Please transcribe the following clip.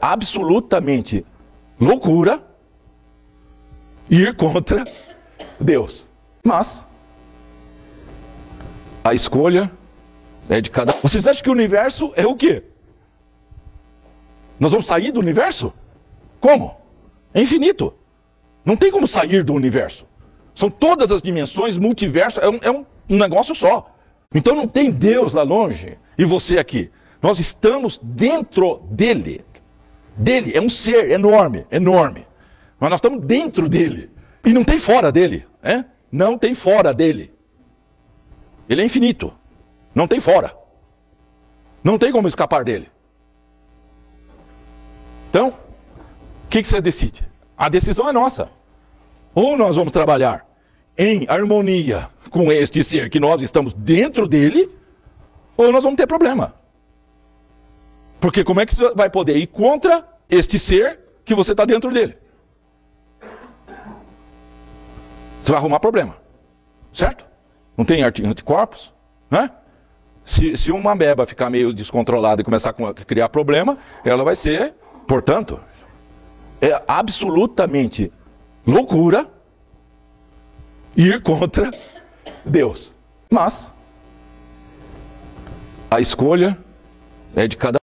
absolutamente loucura ir contra Deus. Mas a escolha é de cada um. Vocês acham que o universo é o quê? Nós vamos sair do universo? Como? É infinito. Não tem como sair do universo. São todas as dimensões, multiverso, é um negócio só. Então não tem Deus lá longe e você aqui. Nós estamos dentro dele. Dele, é um ser enorme, enorme. Mas nós estamos dentro dele. E não tem fora dele. Não tem fora dele. Ele é infinito. Não tem fora. Não tem como escapar dele. Então, o que você decide? A decisão é nossa. Ou nós vamos trabalhar em harmonia com este ser que nós estamos dentro dele, ou nós vamos ter problema. Porque como é que você vai poder ir contra este ser que você está dentro dele? Você vai arrumar problema. Certo? Não tem anticorpos, né? Se uma ameba ficar meio descontrolada e começar a criar problema, ela vai ser, portanto, é absolutamente loucura ir contra Deus. Mas a escolha é de cada um.